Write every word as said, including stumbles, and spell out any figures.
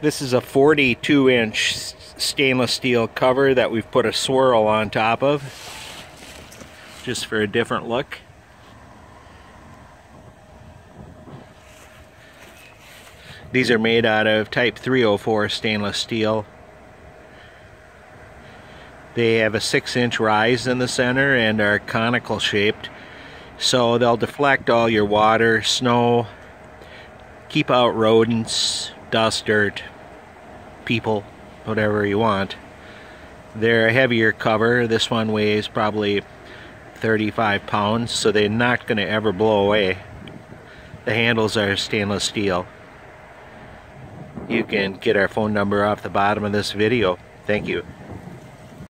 This is a forty-two inch stainless steel cover that we've put a swirl on top of, just for a different look. These are made out of type three oh four stainless steel. They have a six inch rise in the center and are conical shaped, so they'll deflect all your water, snow, keep out rodents, dust, dirt, people, whatever you want. They're a heavier cover. This one weighs probably thirty-five pounds, so they're not going to ever blow away. The handles are stainless steel. You can get our phone number off the bottom of this video. Thank you.